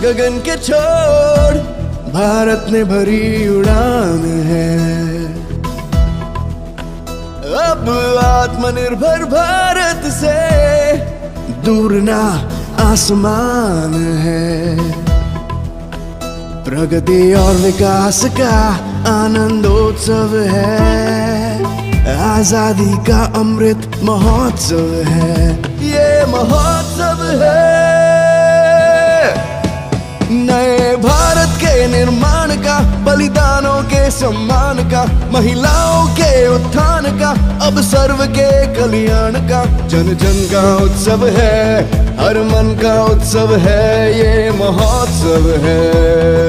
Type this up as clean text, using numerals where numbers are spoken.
गगन के छोड़ भारत ने भरी उड़ान है। अब आत्मनिर्भर भारत से दूर ना आसमान है। प्रगति और विकास का आनंदोत्सव है। आजादी का अमृत महोत्सव है। ये महोत्सव है नए भारत के निर्माण का, बलिदानों के सम्मान का, महिलाओं के उत्थान का, अब सर्व के कल्याण का। जन जन का उत्सव है, हर मन का उत्सव है, ये महोत्सव है।